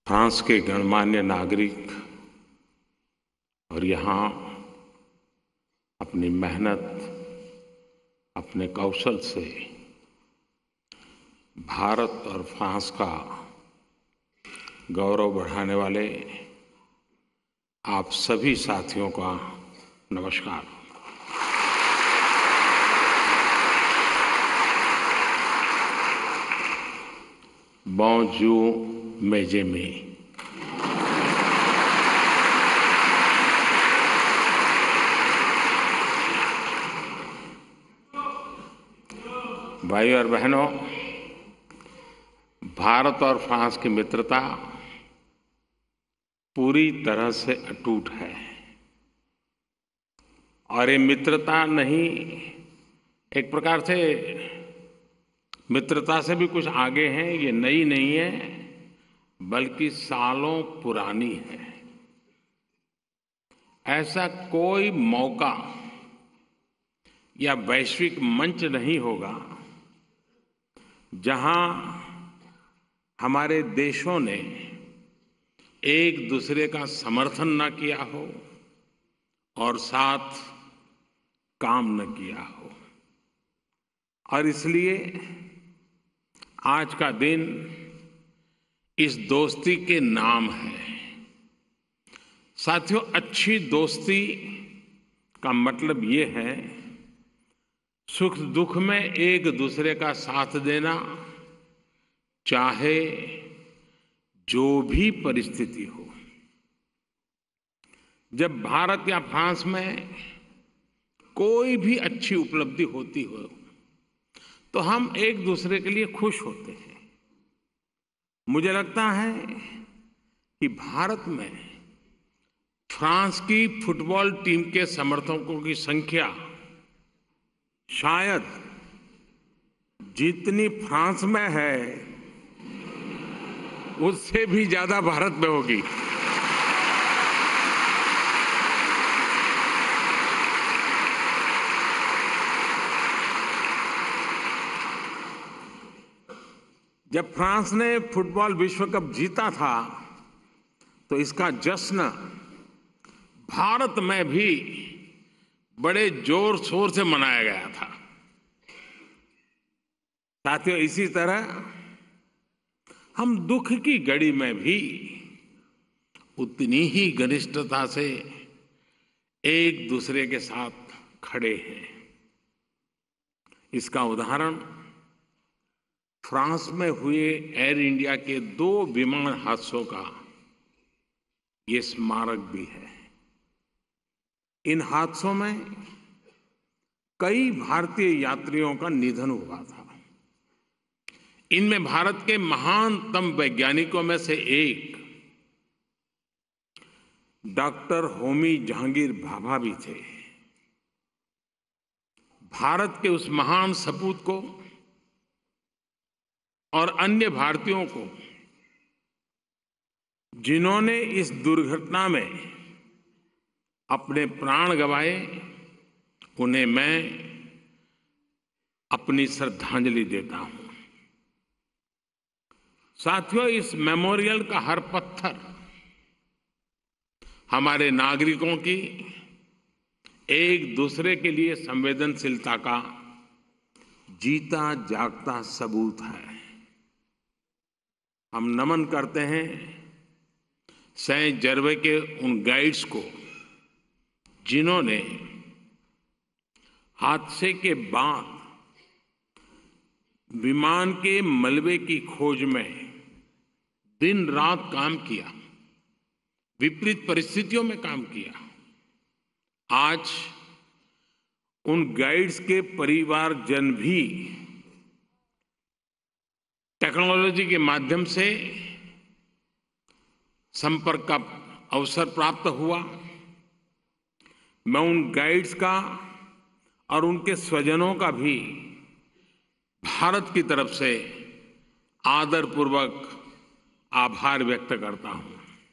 France के गणमान्य नागरिक और यहाँ अपनी मेहनत, अपने कौशल से भारत और फ्रांस का गौरव बढ़ाने वाले आप सभी साथियों का नमस्कार। बॉन्जूर मेजे में भाइयों और बहनों, भारत और फ्रांस की मित्रता पूरी तरह से अटूट है और ये मित्रता नहीं, एक प्रकार से मित्रता से भी कुछ आगे है। ये नई नहीं है बल्कि सालों पुरानी है। ऐसा कोई मौका या वैश्विक मंच नहीं होगा जहां हमारे देशों ने एक दूसरे का समर्थन न किया हो और साथ काम न किया हो। और इसलिए आज का दिन इस दोस्ती के नाम है। साथियों, अच्छी दोस्ती का मतलब ये है सुख दुख में एक दूसरे का साथ देना, चाहे जो भी परिस्थिति हो। जब भारत या फ्रांस में कोई भी अच्छी उपलब्धि होती हो तो हम एक दूसरे के लिए खुश होते हैं। मुझे लगता है कि भारत में फ्रांस की फुटबॉल टीम के समर्थकों की संख्या शायद जितनी फ्रांस में है उससे भी ज्यादा भारत में होगी। जब फ्रांस ने फुटबॉल विश्व कप जीता था तो इसका जश्न भारत में भी बड़े जोर शोर से मनाया गया था। साथियों, इसी तरह हम दुख की घड़ी में भी उतनी ही घनिष्ठता से एक दूसरे के साथ खड़े हैं। इसका उदाहरण फ्रांस में हुए एयर इंडिया के 2 विमान हादसों का ये स्मारक भी है। इन हादसों में कई भारतीय यात्रियों का निधन हुआ था। इनमें भारत के महानतम वैज्ञानिकों में से एक डॉक्टर होमी जहांगीर भाभा भी थे। भारत के उस महान सपूत को और अन्य भारतीयों को जिन्होंने इस दुर्घटना में अपने प्राण गंवाए, उन्हें मैं अपनी श्रद्धांजलि देता हूं। साथियों, इस मेमोरियल का हर पत्थर हमारे नागरिकों की एक दूसरे के लिए संवेदनशीलता का जीता जागता सबूत है। हम नमन करते हैं सेंट जर्वे के उन गाइड्स को जिन्होंने हादसे के बाद विमान के मलबे की खोज में दिन रात काम किया, विपरीत परिस्थितियों में काम किया। आज उन गाइड्स के परिवारजन भी टेक्नोलॉजी के माध्यम से संपर्क का अवसर प्राप्त हुआ। मैं उन गाइड्स का और उनके स्वजनों का भी भारत की तरफ से आदरपूर्वक आभार व्यक्त करता हूं।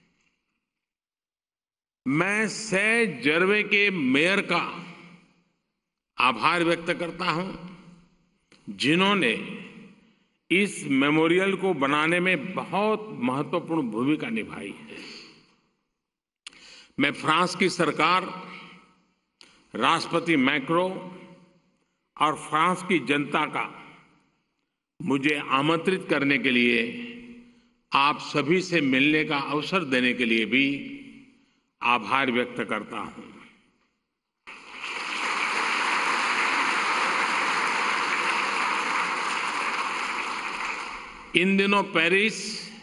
मैं सेंट जर्वे के मेयर का आभार व्यक्त करता हूं जिन्होंने इस मेमोरियल को बनाने में बहुत महत्वपूर्ण भूमिका निभाई है। मैं फ्रांस की सरकार, राष्ट्रपति मैक्रो और फ्रांस की जनता का मुझे आमंत्रित करने के लिए, आप सभी से मिलने का अवसर देने के लिए भी आभार व्यक्त करता हूं। इन दिनों पेरिस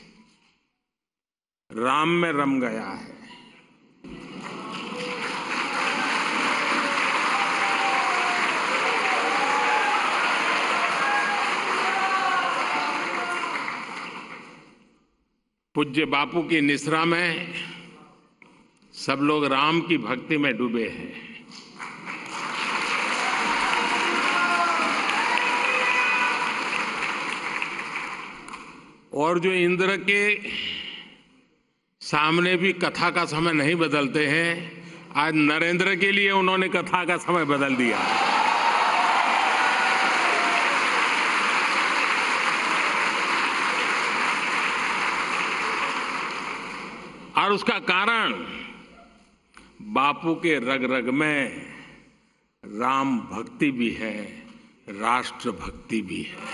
राम में रम गया है। पूज्य बापू की निसरा में सब लोग राम की भक्ति में डूबे हैं। और जो इंद्र के सामने भी कथा का समय नहीं बदलते हैं, आज नरेंद्र के लिए उन्होंने कथा का समय बदल दिया। और उसका कारण बापू के रग रग में राम भक्ति भी है, राष्ट्र भक्ति भी है।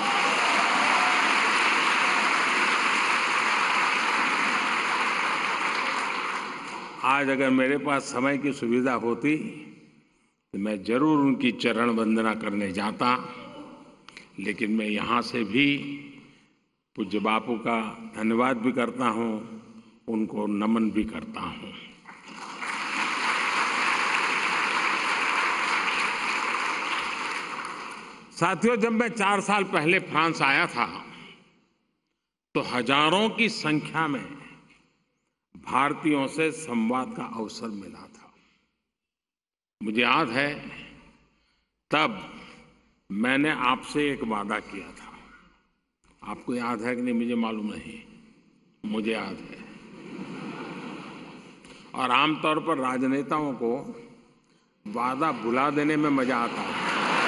आज अगर मेरे पास समय की सुविधा होती तो मैं जरूर उनकी चरण वंदना करने जाता, लेकिन मैं यहाँ से भी पूज्य बापू का धन्यवाद भी करता हूँ, उनको नमन भी करता हूँ। साथियों, जब मैं 4 साल पहले फ्रांस आया था तो हजारों की संख्या में भारतीयों से संवाद का अवसर मिला था। मुझे याद है, तब मैंने आपसे एक वादा किया था। आपको याद है कि नहीं मुझे मालूम नहीं, मुझे याद है। और आमतौर पर राजनेताओं को वादा भुला देने में मजा आता है।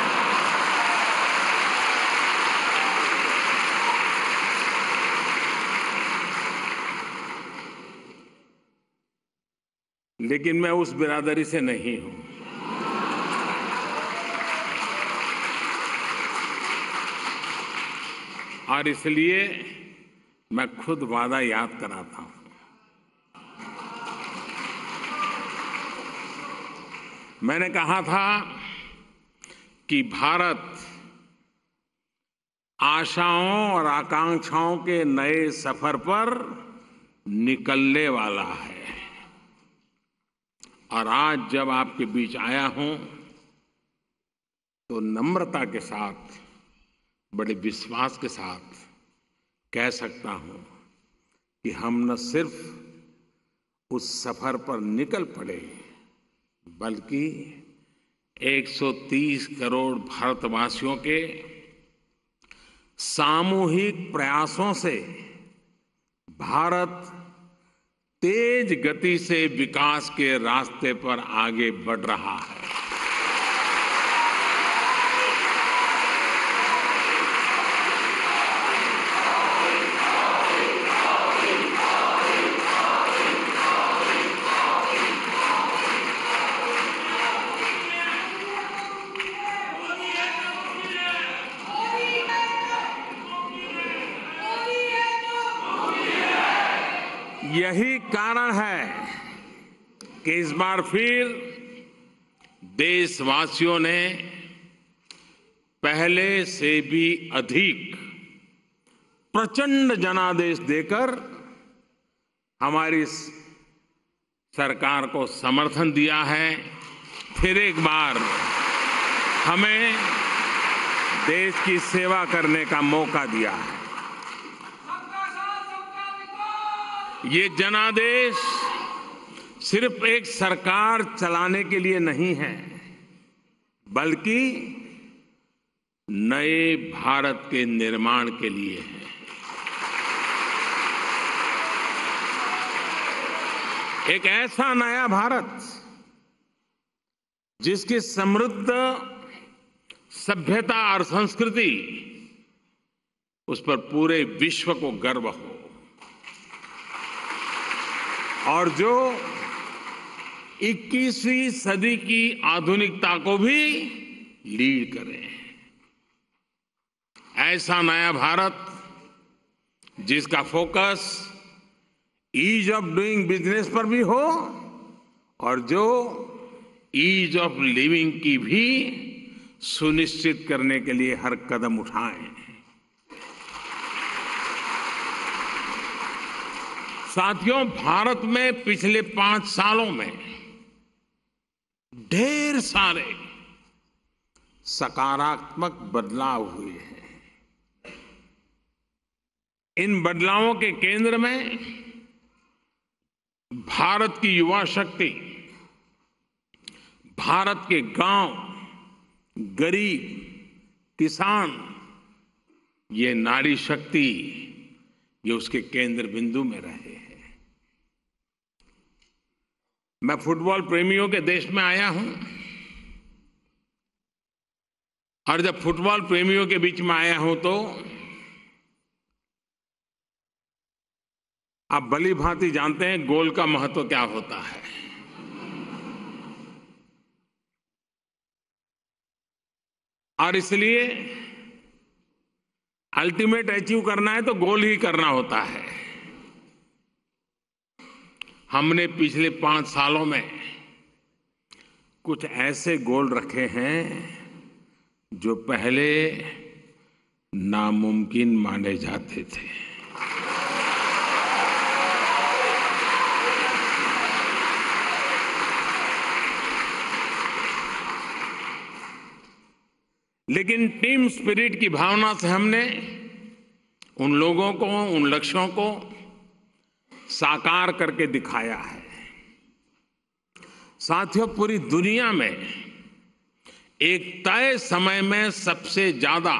लेकिन मैं उस बिरादरी से नहीं हूं। और इसलिए मैं खुद वादा याद कराता हूं। मैंने कहा था कि भारत आशाओं और आकांक्षाओं के नए सफर पर निकलने वाला है। और आज जब आपके बीच आया हूं तो नम्रता के साथ, बड़े विश्वास के साथ कह सकता हूं कि हम न सिर्फ उस सफर पर निकल पड़े, बल्कि 130 करोड़ भारतवासियों के सामूहिक प्रयासों से भारत तेज गति से विकास के रास्ते पर आगे बढ़ रहा है। यही कारण है कि इस बार फिर देशवासियों ने पहले से भी अधिक प्रचंड जनादेश देकर हमारी सरकार को समर्थन दिया है। फिर एक बार हमें देश की सेवा करने का मौका दिया है। ये जनादेश सिर्फ एक सरकार चलाने के लिए नहीं है, बल्कि नए भारत के निर्माण के लिए है। एक ऐसा नया भारत जिसकी समृद्ध सभ्यता और संस्कृति उस पर पूरे विश्व को गर्व हो और जो 21वीं सदी की आधुनिकता को भी लीड करें। ऐसा नया भारत जिसका focus ease of doing business पर भी हो और जो ईज ऑफ लिविंग की भी सुनिश्चित करने के लिए हर कदम उठाएं। साथियों, भारत में पिछले 5 सालों में ढेर सारे सकारात्मक बदलाव हुए हैं। इन बदलावों के केंद्र में भारत की युवा शक्ति, भारत के गांव, गरीब, किसान, ये नारी शक्ति, ये उसके केंद्र बिंदु में रहे हैं। मैं फुटबॉल प्रेमियों के देश में आया हूं और जब फुटबॉल प्रेमियों के बीच में आया हूं तो आप भली भांति जानते हैं गोल का महत्व क्या होता है। और इसलिए अल्टीमेट अचीव करना है तो गोल ही करना होता है। हमने पिछले 5 सालों में कुछ ऐसे गोल रखे हैं जो पहले नामुमकिन माने जाते थे। लेकिन टीम स्पिरिट की भावना से हमने उन लोगों को, उन लक्ष्यों को साकार करके दिखाया है। साथियों, पूरी दुनिया में एक तय समय में सबसे ज्यादा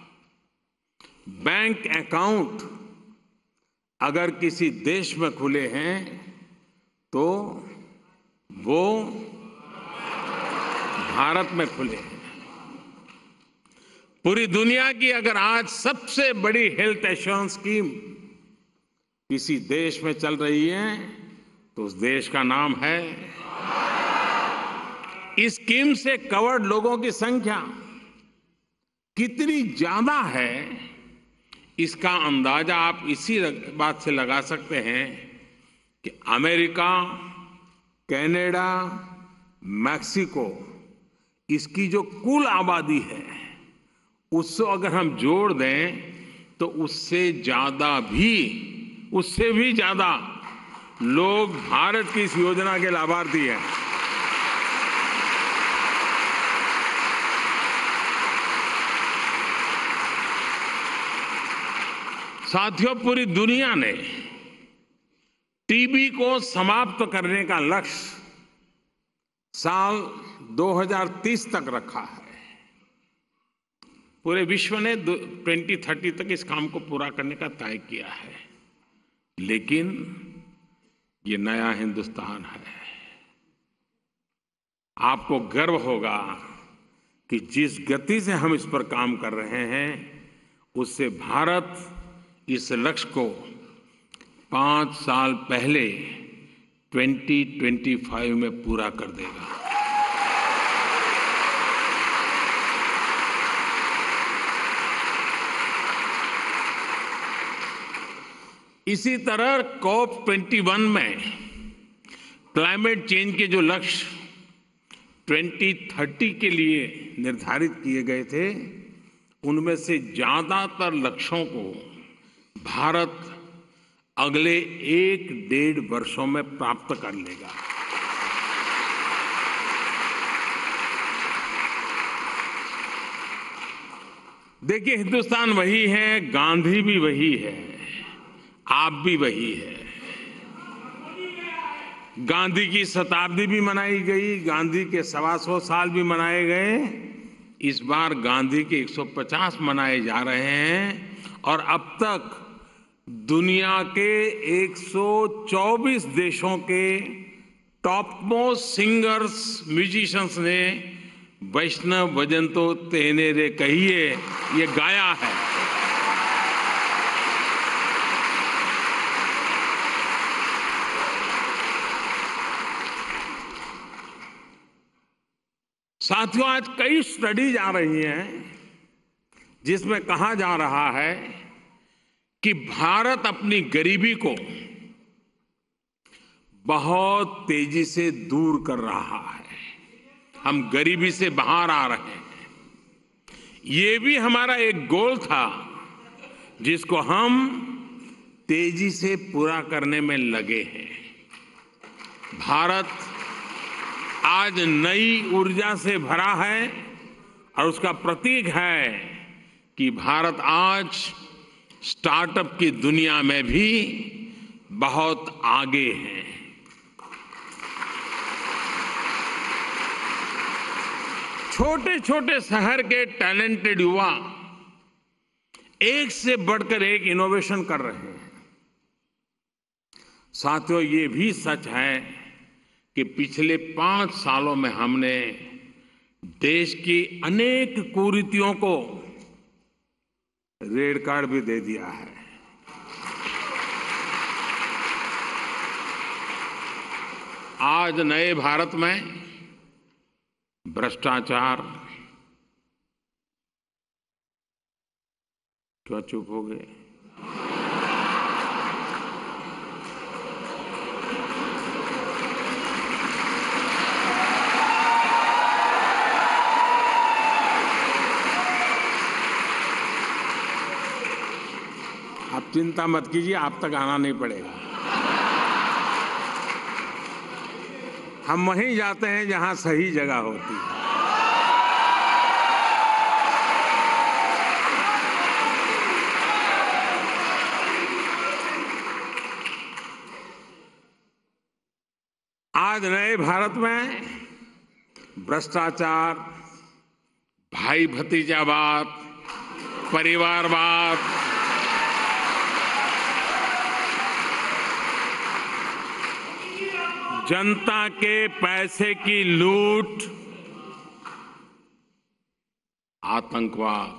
बैंक अकाउंट अगर किसी देश में खुले हैं तो वो भारत में खुले हैं। पूरी दुनिया की अगर आज सबसे बड़ी हेल्थ एश्योरेंस स्कीम किसी देश में चल रही है तो उस देश का नाम है। इस स्कीम से कवर्ड लोगों की संख्या कितनी ज्यादा है, इसका अंदाजा आप इसी बात से लगा सकते हैं कि अमेरिका, कनाडा, मैक्सिको, इसकी जो कुल आबादी है उससे अगर हम जोड़ दें तो उससे भी ज्यादा लोग भारत की इस योजना के लाभार्थी हैं। साथियों, पूरी दुनिया ने टीबी को समाप्त करने का लक्ष्य साल 2030 तक रखा है। पूरे विश्व ने 2030 तक इस काम को पूरा करने का तय किया है। लेकिन ये नया हिंदुस्तान है। आपको गर्व होगा कि जिस गति से हम इस पर काम कर रहे हैं उससे भारत इस लक्ष्य को 5 साल पहले 2025 में पूरा कर देगा। इसी तरह COP21 में क्लाइमेट चेंज के जो लक्ष्य 2030 के लिए निर्धारित किए गए थे, उनमें से ज्यादातर लक्ष्यों को भारत अगले 1-1.5 वर्षों में प्राप्त कर लेगा। देखिए, हिंदुस्तान वही है, गांधी भी वही है, आप भी वही है। गांधी की शताब्दी भी मनाई गई, गांधी के 125 साल भी मनाए गए। इस बार गांधी के 150 मनाए जा रहे हैं और अब तक दुनिया के 124 देशों के टॉप मोस्ट सिंगर्स, म्यूजिशियंस ने वैष्णव भजन तो तेने रे कहिए ये गाया है। साथियों, आज कई स्टडीज आ रही हैं जिसमें कहा जा रहा है कि भारत अपनी गरीबी को बहुत तेजी से दूर कर रहा है। हम गरीबी से बाहर आ रहे हैं। ये भी हमारा एक गोल था जिसको हम तेजी से पूरा करने में लगे हैं। भारत आज नई ऊर्जा से भरा है और उसका प्रतीक है कि भारत आज स्टार्टअप की दुनिया में भी बहुत आगे है। छोटे छोटे शहर के टैलेंटेड युवा एक से बढ़कर एक इनोवेशन कर रहे हैं। साथियों, ये भी सच है कि पिछले 5 सालों में हमने देश की अनेक कुरीतियों को रेड कार्ड भी दे दिया है। आज नए भारत में भ्रष्टाचार, क्यों चुप हो गए? आप चिंता मत कीजिए, आप तक आना नहीं पड़ेगा। हम वहीं जाते हैं जहां सही जगह होती है। आज नए भारत में भ्रष्टाचार, भाई भतीजावाद, परिवारवाद, जनता के पैसे की लूट, आतंकवाद,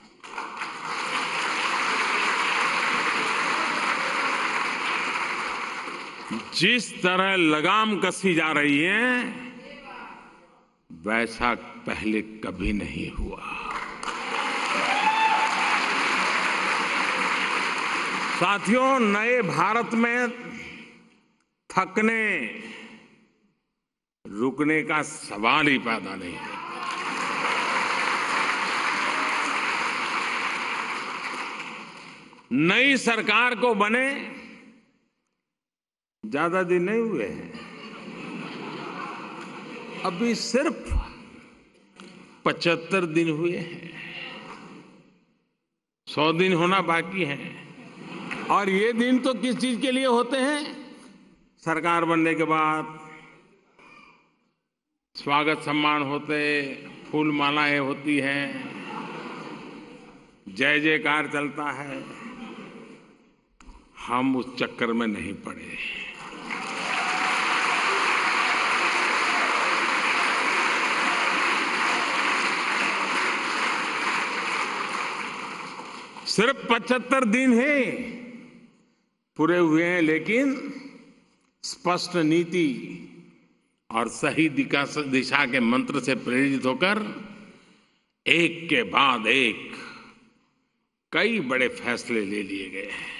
जिस तरह लगाम कसी जा रही है वैसा पहले कभी नहीं हुआ। साथियों, नए भारत में थकने रुकने का सवाल ही पैदा नहीं है। नई सरकार को बने ज्यादा दिन नहीं हुए हैं, अभी सिर्फ 75 दिन हुए हैं। 100 दिन होना बाकी है। और ये दिन तो किस चीज के लिए होते हैं? सरकार बनने के बाद स्वागत सम्मान होते, फूल मालाएं होती हैं, जय जयकार चलता है। हम उस चक्कर में नहीं पड़े। सिर्फ 75 दिन ही पूरे हुए हैं, लेकिन स्पष्ट नीति और सही दिशा के मंत्र से प्रेरित होकर एक के बाद एक कई बड़े फैसले ले लिए गए हैं।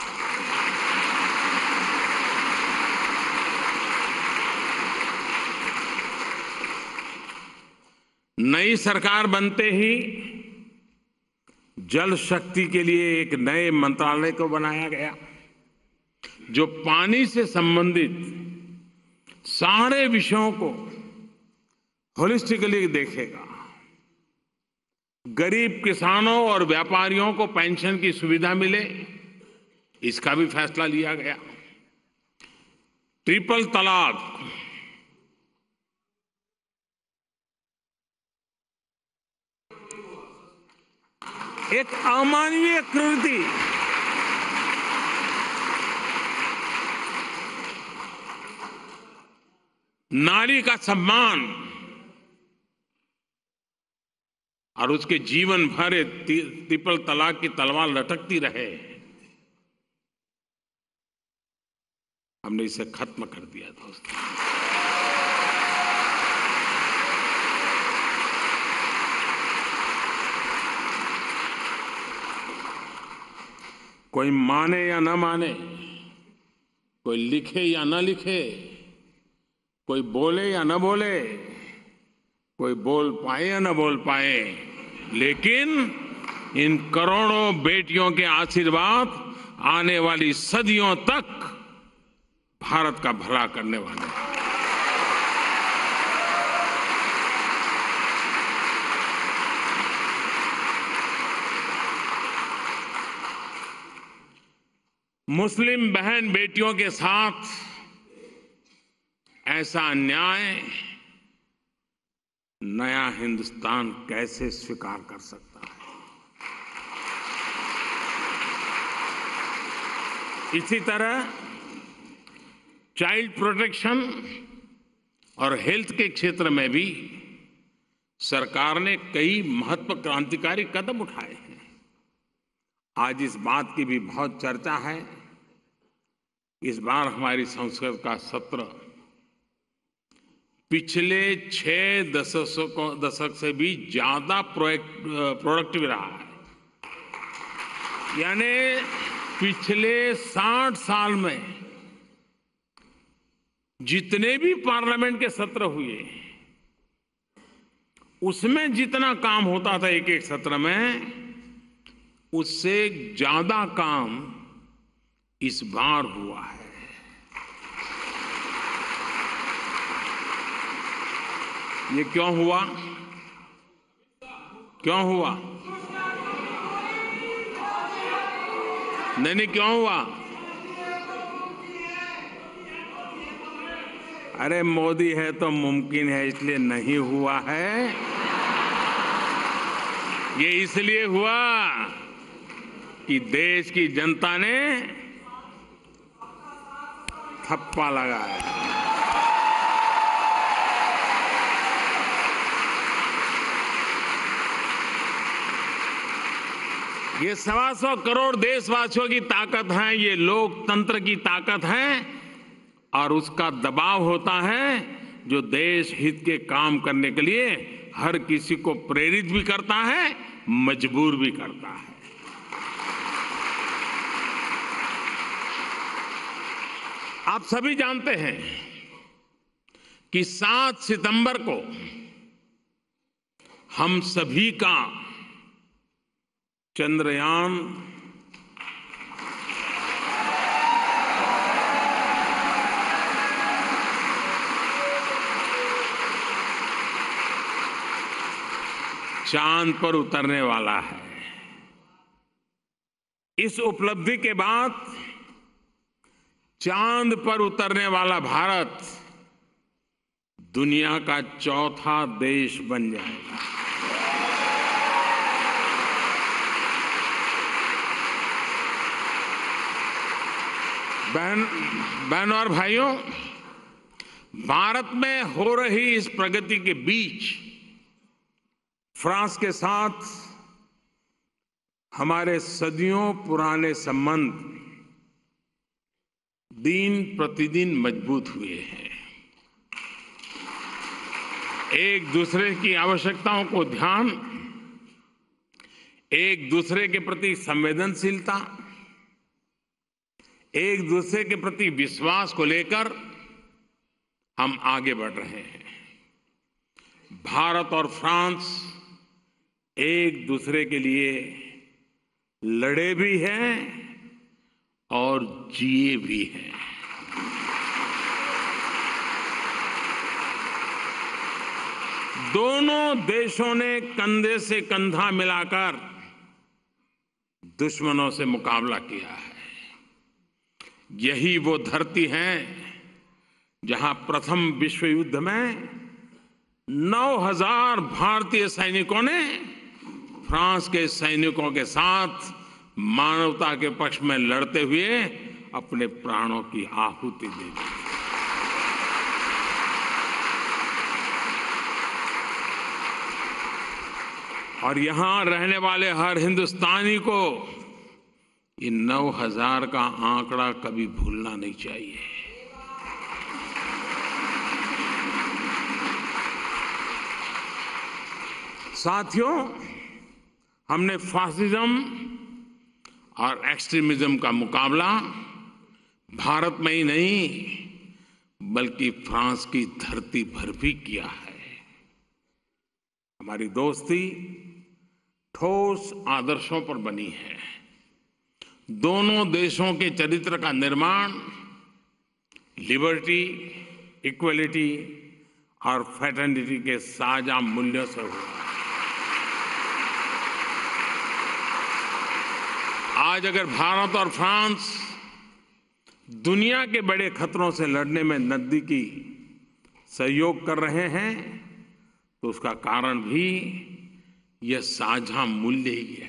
नई सरकार बनते ही जल शक्ति के लिए एक नए मंत्रालय को बनाया गया जो पानी से संबंधित सारे विषयों को होलिस्टिकली देखेगा। गरीब किसानों और व्यापारियों को पेंशन की सुविधा मिले, इसका भी फैसला लिया गया। ट्रिपल तलाक, एक अमानवीय कृति, नारी का सम्मान और उसके जीवन भर ट्रिपल तलाक की तलवार लटकती रहे, हमने इसे खत्म कर दिया दोस्तों। कोई माने या न माने, कोई लिखे या न लिखे, कोई बोले या न बोले, कोई बोल पाए या न बोल पाए, लेकिन इन करोड़ों बेटियों के आशीर्वाद आने वाली सदियों तक भारत का भला करने वाले हैं। मुस्लिम बहन बेटियों के साथ ऐसा अन्याय नया हिंदुस्तान कैसे स्वीकार कर सकता है? इसी तरह चाइल्ड प्रोटेक्शन और हेल्थ के क्षेत्र में भी सरकार ने कई महत्वाकांक्षी कदम उठाए हैं। आज इस बात की भी बहुत चर्चा है। इस बार हमारी संसद का सत्र पिछले 6 दशक से भी ज्यादा प्रोडक्टिव रहा है। यानी पिछले 60 साल में जितने भी पार्लियामेंट के सत्र हुए, उसमें जितना काम होता था एक एक सत्र में, उससे ज्यादा काम इस बार हुआ है। ये क्यों हुआ? क्यों हुआ? नहीं, क्यों हुआ? अरे मोदी है तो मुमकिन है, इसलिए नहीं हुआ है। ये इसलिए हुआ कि देश की जनता ने थप्पा लगाया। ये 125 करोड़ देशवासियों की ताकत है, ये लोकतंत्र की ताकत है, और उसका दबाव होता है जो देश हित के काम करने के लिए हर किसी को प्रेरित भी करता है, मजबूर भी करता है। आप सभी जानते हैं कि 7 सितंबर को हम सभी का चंद्रयान चांद पर उतरने वाला है। इस उपलब्धि के बाद चांद पर उतरने वाला भारत दुनिया का चौथा देश बन जाएगा। बहनों और भाइयों, भारत में हो रही इस प्रगति के बीच फ्रांस के साथ हमारे सदियों पुराने संबंध दिन प्रतिदिन मजबूत हुए हैं। एक दूसरे की आवश्यकताओं को ध्यान, एक दूसरे के प्रति संवेदनशीलता, एक दूसरे के प्रति विश्वास को लेकर हम आगे बढ़ रहे हैं। भारत और फ्रांस एक दूसरे के लिए लड़े भी हैं और जिए भी हैं। दोनों देशों ने कंधे से कंधा मिलाकर दुश्मनों से मुकाबला किया है। यही वो धरती है जहां प्रथम विश्व युद्ध में 9,000 भारतीय सैनिकों ने फ्रांस के सैनिकों के साथ मानवता के पक्ष में लड़ते हुए अपने प्राणों की आहुति दे दी। और यहां रहने वाले हर हिंदुस्तानी को ये 9,000 का आंकड़ा कभी भूलना नहीं चाहिए। साथियों, हमने फासिज्म और एक्सट्रीमिज्म का मुकाबला भारत में ही नहीं बल्कि फ्रांस की धरती पर भी किया है। हमारी दोस्ती ठोस आदर्शों पर बनी है। दोनों देशों के चरित्र का निर्माण लिबर्टी, इक्वलिटी और फ्रेटर्निटी के साझा मूल्यों से हुआ। आज अगर भारत और फ्रांस दुनिया के बड़े खतरों से लड़ने में नजदीकी सहयोग कर रहे हैं तो उसका कारण भी यह साझा मूल्य ही है।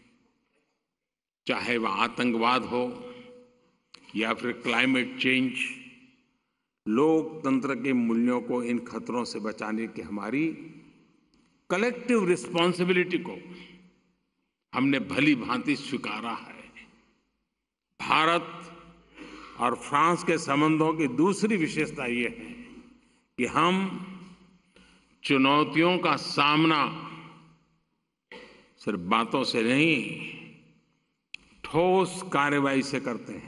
चाहे वह आतंकवाद हो या फिर क्लाइमेट चेंज, लोकतंत्र के मूल्यों को इन खतरों से बचाने की हमारी कलेक्टिव रिस्पॉन्सिबिलिटी को हमने भली भांति स्वीकारा है। भारत और फ्रांस के संबंधों की दूसरी विशेषता ये है कि हम चुनौतियों का सामना सिर्फ बातों से नहीं, ठोस कार्रवाई से करते हैं।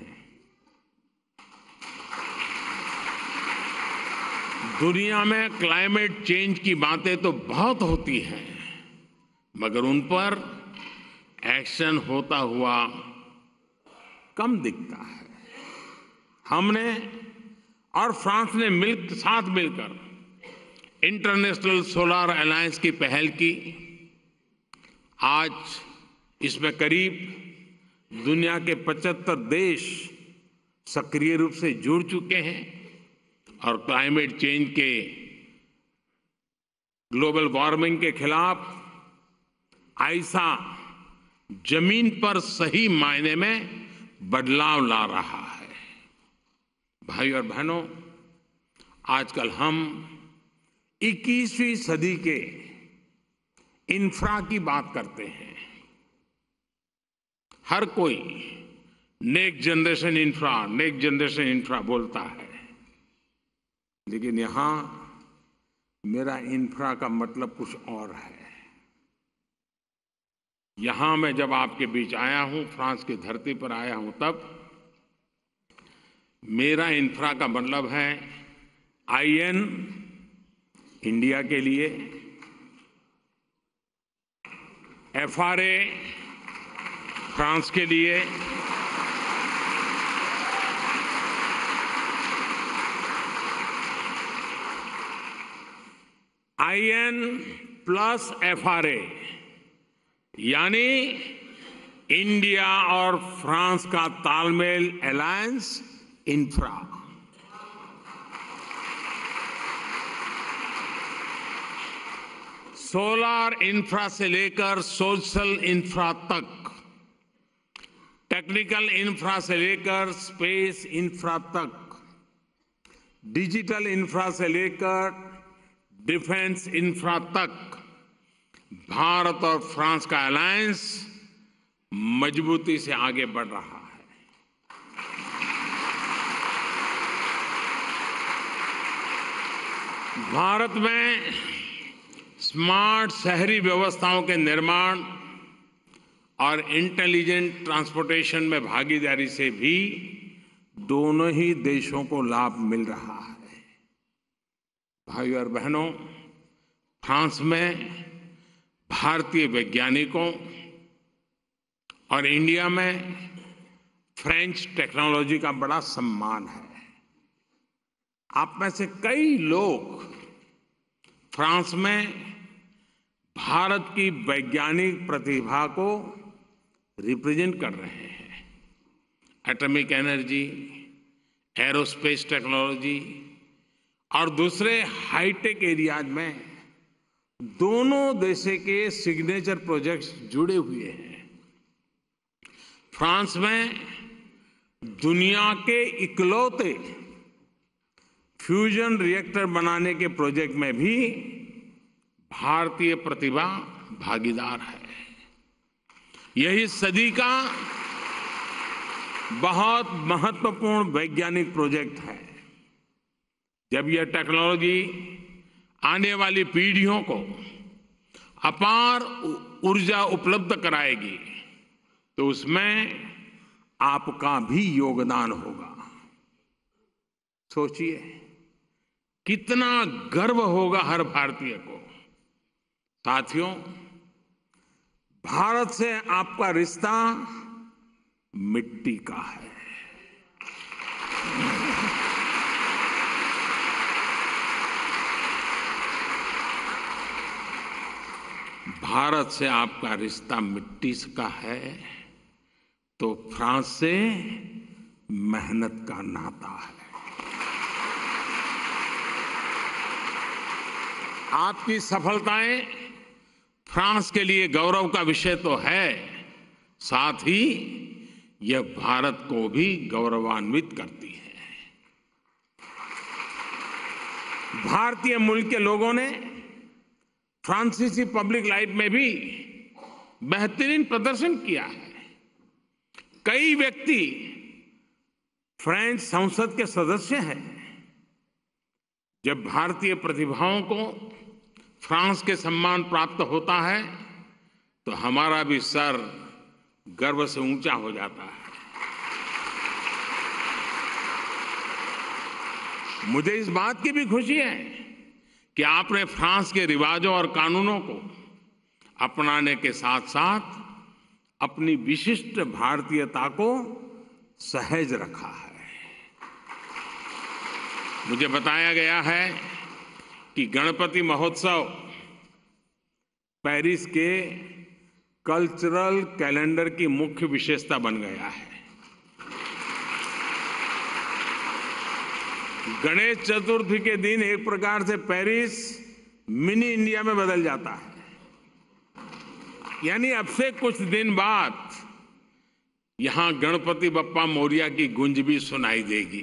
दुनिया में क्लाइमेट चेंज की बातें तो बहुत होती हैं, मगर उन पर एक्शन होता हुआ कम दिखता है। हमने और फ्रांस ने साथ मिलकर इंटरनेशनल सोलर अलायंस की पहल की। आज इसमें करीब दुनिया के 75 देश सक्रिय रूप से जुड़ चुके हैं और क्लाइमेट चेंज के, ग्लोबल वार्मिंग के खिलाफ ऐसा जमीन पर सही मायने में बदलाव ला रहा है। भाई और बहनों, आजकल हम 21वीं सदी के इंफ्रा की बात करते हैं। हर कोई नेक्स्ट जनरेशन इंफ्रा बोलता है, लेकिन यहां मेरा इंफ्रा का मतलब कुछ और है। यहां मैं जब आपके बीच आया हूं, फ्रांस की धरती पर आया हूं, तब मेरा इंफ्रा का मतलब है आईएन इंडिया के लिए, एफआरए फ्रांस के लिए, आईएन प्लस एफआरए यानी इंडिया और फ्रांस का तालमेल अलायंस इंफ्रा। सोलर इंफ्रा से लेकर सोशल इंफ्रा तक, टेक्निकल इंफ्रा से लेकर स्पेस इंफ्रा तक, डिजिटल इंफ्रा से लेकर डिफेंस इंफ्रा तक, भारत और फ्रांस का अलायंस मजबूती से आगे बढ़ रहा है। भारत में स्मार्ट शहरी व्यवस्थाओं के निर्माण और इंटेलिजेंट ट्रांसपोर्टेशन में भागीदारी से भी दोनों ही देशों को लाभ मिल रहा है। भाई और बहनों, फ्रांस में भारतीय वैज्ञानिकों और इंडिया में फ्रेंच टेक्नोलॉजी का बड़ा सम्मान है। आप में से कई लोग फ्रांस में भारत की वैज्ञानिक प्रतिभा को रिप्रेजेंट कर रहे हैं। एटॉमिक एनर्जी, एरोस्पेस टेक्नोलॉजी और दूसरे हाईटेक एरियाज में दोनों देशों के सिग्नेचर प्रोजेक्ट्स जुड़े हुए हैं। फ्रांस में दुनिया के इकलौते फ्यूजन रिएक्टर बनाने के प्रोजेक्ट में भी भारतीय प्रतिभा भागीदार है। यही सदी का बहुत महत्वपूर्ण वैज्ञानिक प्रोजेक्ट है। जब यह टेक्नोलॉजी आने वाली पीढ़ियों को अपार ऊर्जा उपलब्ध कराएगी तो उसमें आपका भी योगदान होगा। सोचिए कितना गर्व होगा हर भारतीय को। साथियों, भारत से आपका रिश्ता मिट्टी का है। भारत से आपका रिश्ता मिट्टी का है तो फ्रांस से मेहनत का नाता है। आपकी सफलताएं फ्रांस के लिए गौरव का विषय तो है, साथ ही यह भारत को भी गौरवान्वित करती है। भारतीय मूल के लोगों ने फ्रांसीसी पब्लिक लाइफ में भी बेहतरीन प्रदर्शन किया है। कई व्यक्ति फ्रेंच संसद के सदस्य हैं। जब भारतीय प्रतिभाओं को फ्रांस के सम्मान प्राप्त होता है तो हमारा भी सर गर्व से ऊंचा हो जाता है। मुझे इस बात की भी खुशी है कि आपने फ्रांस के रिवाजों और कानूनों को अपनाने के साथ साथ अपनी विशिष्ट भारतीयता को सहज रखा है। मुझे बताया गया है कि गणपति महोत्सव पेरिस के कल्चरल कैलेंडर की मुख्य विशेषता बन गया है। गणेश चतुर्थी के दिन एक प्रकार से पेरिस मिनी इंडिया में बदल जाता है। यानी अब से कुछ दिन बाद यहां गणपति बप्पा मोरिया की गूंज भी सुनाई देगी।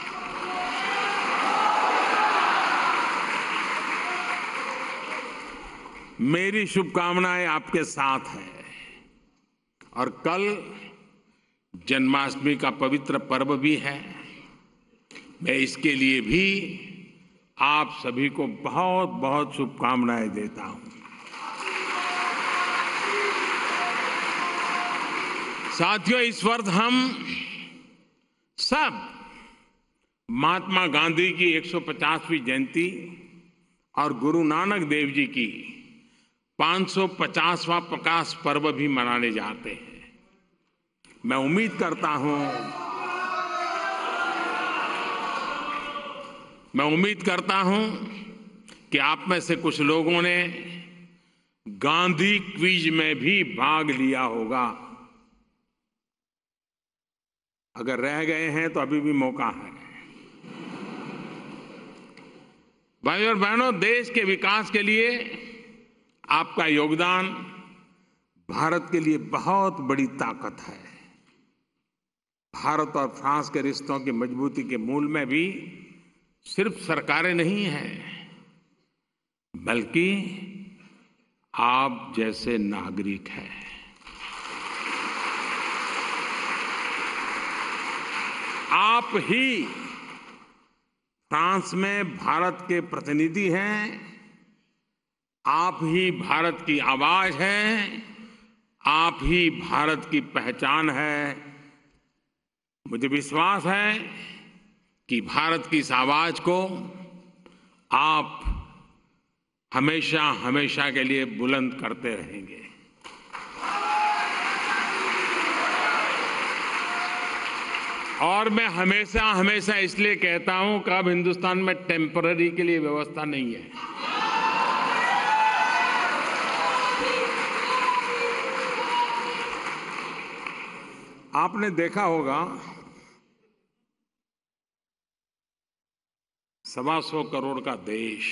मेरी शुभकामनाएं आपके साथ हैं। और कल जन्माष्टमी का पवित्र पर्व भी है। मैं इसके लिए भी आप सभी को बहुत बहुत शुभकामनाएं देता हूं। साथियों, इस वर्ष हम सब महात्मा गांधी की 150वीं जयंती और गुरु नानक देव जी की 550वां प्रकाश पर्व भी मनाने जाते हैं। मैं उम्मीद करता हूं कि आप में से कुछ लोगों ने गांधी क्विज में भी भाग लिया होगा। अगर रह गए हैं तो अभी भी मौका है। भाइयों और बहनों, देश के विकास के लिए आपका योगदान भारत के लिए बहुत बड़ी ताकत है। भारत और फ्रांस के रिश्तों की मजबूती के मूल में भी सिर्फ सरकारें नहीं हैं, बल्कि आप जैसे नागरिक हैं। आप ही फ्रांस में भारत के प्रतिनिधि हैं। आप ही भारत की आवाज हैं। आप ही भारत की पहचान है। मुझे विश्वास है कि भारत की इस आवाज को आप हमेशा हमेशा के लिए बुलंद करते रहेंगे। और मैं हमेशा हमेशा इसलिए कहता हूं कि अब हिंदुस्तान में टेम्पररी के लिए व्यवस्था नहीं है। आपने देखा होगा 125 करोड़ का देश,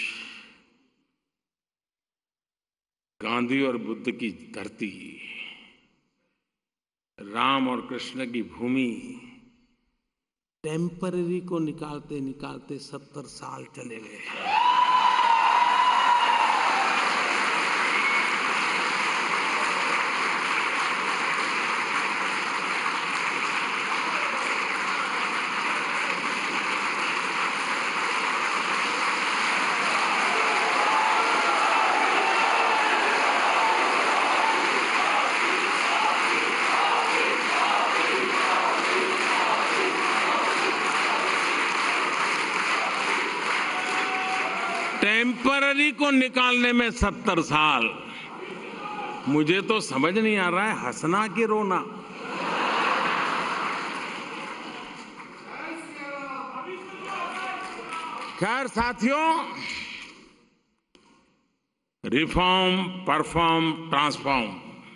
गांधी और बुद्ध की धरती, राम और कृष्ण की भूमि, टेम्पररी को निकालते निकालते 70 साल चले गए। टेम्पररी को निकालने में 70 साल। मुझे तो समझ नहीं आ रहा है हंसना कि रोना। खैर साथियों, रिफॉर्म, परफॉर्म, ट्रांसफॉर्म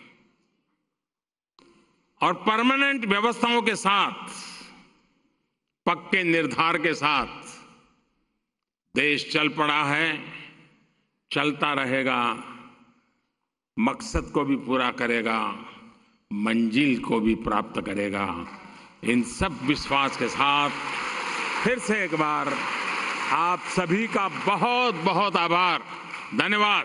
और परमानेंट व्यवस्थाओं के साथ, पक्के निर्धार के साथ देश चल पड़ा है, चलता रहेगा, मकसद को भी पूरा करेगा, मंजिल को भी प्राप्त करेगा। इन सब विश्वास के साथ फिर से एक बार आप सभी का बहुत बहुत आभार, धन्यवाद।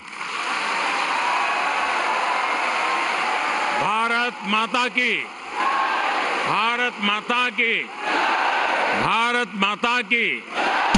भारत माता की, भारत माता की, भारत माता की।